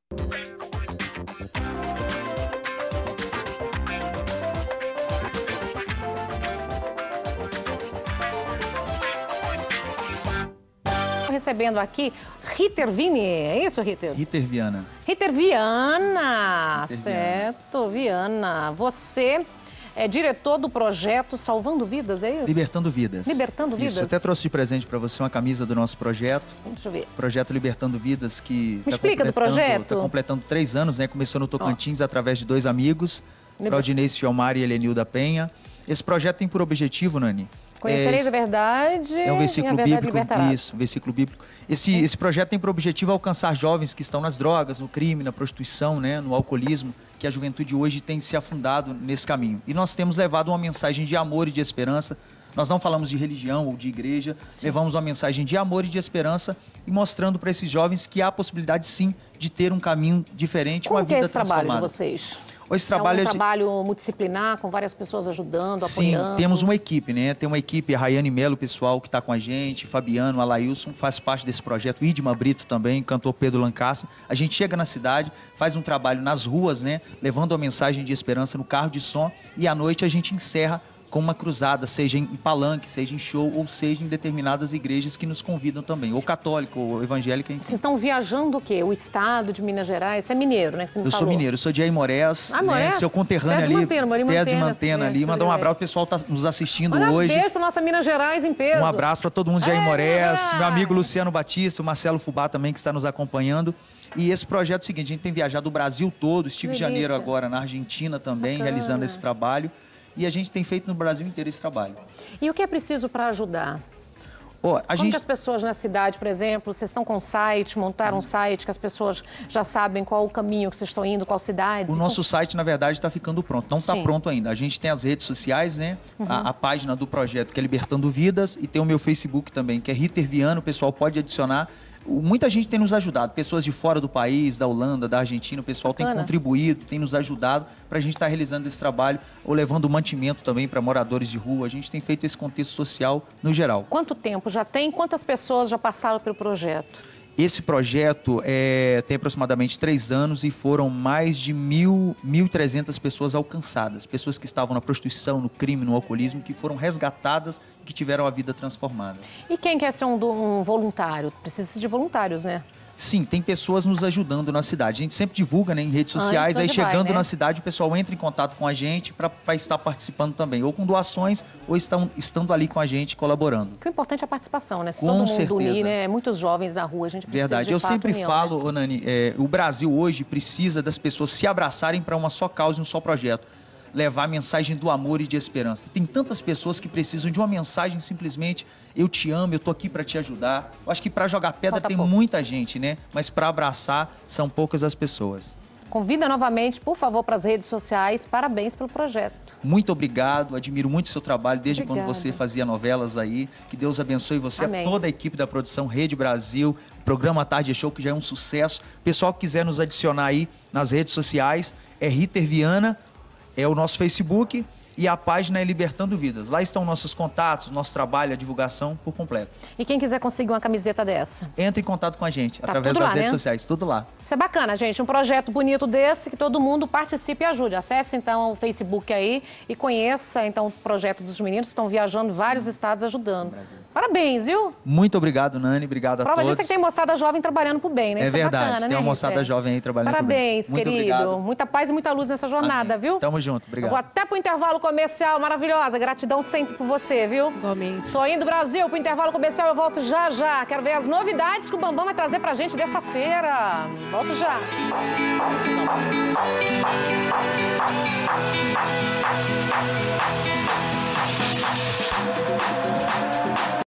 Recebendo aqui Ritter Vini, é isso, Ritter? Ritter Viana. Ritter Viana, certo, Viana. Você é diretor do projeto Salvando Vidas, é isso? Libertando Vidas. Libertando Vidas. Isso, eu até trouxe de presente para você uma camisa do nosso projeto. Deixa eu ver. Projeto Libertando Vidas, que Me explica do projeto. Está completando 3 anos, né? Começou no Tocantins através de 2 amigos, Claudinei Fiomar e Helenilda Penha. Esse projeto tem por objetivo, Nani... Conhecereis a verdade, é um versículo e a verdade bíblico, libertará. isso, versículo bíblico. Esse projeto tem por objetivo alcançar jovens que estão nas drogas, no crime, na prostituição, né, no alcoolismo, que a juventude hoje tem se afundado nesse caminho. E nós temos levado uma mensagem de amor e de esperança. Nós não falamos de religião ou de igreja, levamos uma mensagem de amor e de esperança e mostrando para esses jovens que há possibilidade, sim, de ter um caminho diferente, uma vida transformada. Como é esse trabalho de vocês? Esse trabalho é um trabalho multidisciplinar, com várias pessoas ajudando, apoiando? Sim, temos uma equipe, né? Tem uma equipe, a Rayane Melo, pessoal, que está com a gente, Fabiano, Alailson, faz parte desse projeto, Idma Brito também, cantor Pedro Lancaster. A gente chega na cidade, faz um trabalho nas ruas, né? Levando a mensagem de esperança no carro de som e à noite a gente encerra com uma cruzada, seja em palanque, seja em show, ou seja em determinadas igrejas que nos convidam também, ou católico, ou evangélica. Enfim. Vocês estão viajando o quê? O estado de Minas Gerais? Você é mineiro, né? Que você me falou. Sou mineiro, eu sou de Aimorés, né? Seu conterrâneo ali, perto de Mantena ali. Mandar um abraço, o pessoal está nos assistindo hoje. Um beijo para nossa Minas Gerais em peso. Um abraço para todo mundo de Aimorés, meu amigo Luciano Batista, o Marcelo Fubá também, que está nos acompanhando. E esse projeto é o seguinte, a gente tem viajado o Brasil todo, estive em janeiro agora na Argentina também, realizando esse trabalho. E a gente tem feito no Brasil inteiro esse trabalho. E o que é preciso para ajudar? Como que as pessoas na cidade, por exemplo, vocês estão com um site, montaram um site que as pessoas já sabem qual o caminho que vocês estão indo, qual cidade? O nosso site, na verdade, está ficando pronto. Não está pronto ainda. A gente tem as redes sociais, né? A página do projeto, que é Libertando Vidas, e tem o meu Facebook também, que é Ritter Viana, o pessoal pode adicionar. Muita gente tem nos ajudado, pessoas de fora do país, da Holanda, da Argentina, o pessoal tem contribuído, tem nos ajudado para a gente estar realizando esse trabalho, ou levando mantimento também para moradores de rua. A gente tem feito esse contexto social no geral. Quanto tempo já tem? Quantas pessoas já passaram pelo projeto? Esse projeto tem aproximadamente 3 anos e foram mais de 1.300 pessoas alcançadas. Pessoas que estavam na prostituição, no crime, no alcoolismo, que foram resgatadas e que tiveram a vida transformada. E quem quer ser um voluntário? Precisa de voluntários, né? Sim, tem pessoas nos ajudando na cidade. A gente sempre divulga, né, em redes sociais, aí chegando na cidade o pessoal entra em contato com a gente para estar participando também, ou com doações, ou estando ali com a gente, colaborando. O que é importante é a participação, né? Se todo mundo unir, né? Muitos jovens na rua, a gente precisa Verdade, eu sempre união, falo, né? Nani, o Brasil hoje precisa das pessoas se abraçarem para uma só causa e um só projeto. Levar a mensagem do amor e de esperança. Tem tantas pessoas que precisam de uma mensagem simplesmente, eu te amo, eu tô aqui para te ajudar. Eu acho que para jogar pedra tem muita gente, né? Mas para abraçar são poucas as pessoas. Convida novamente, por favor, para as redes sociais. Parabéns pelo projeto. Muito obrigado, admiro muito o seu trabalho desde quando você fazia novelas aí. Que Deus abençoe você, toda a equipe da produção Rede Brasil, programa Tarde Show, que já é um sucesso. Pessoal que quiser nos adicionar aí nas redes sociais, é Ritter Viana, é o nosso Facebook e a página é Libertando Vidas. Lá estão nossos contatos, nosso trabalho, a divulgação por completo. E quem quiser conseguir uma camiseta dessa? Entre em contato com a gente, através das redes sociais, tudo lá. Isso é bacana, gente. Um projeto bonito desse, que todo mundo participe e ajude. Acesse, então, o Facebook aí e conheça, então, o projeto dos meninos que estão viajando em vários estados ajudando. Parabéns, viu? Muito obrigado, Nani. Obrigado a todos. Prova disso é que tem moçada jovem trabalhando pro bem, né? É verdade, bacana, tem uma moçada jovem aí trabalhando pro bem. Parabéns, querido. Obrigado. Muita paz e muita luz nessa jornada, viu? Tamo junto, obrigado. Eu vou até pro intervalo comercial, maravilhosa. Gratidão sempre por você, viu? Igualmente. Tô indo, Brasil, pro intervalo comercial, eu volto já, já. Quero ver as novidades que o Bambam vai trazer pra gente dessa feira. Volto já.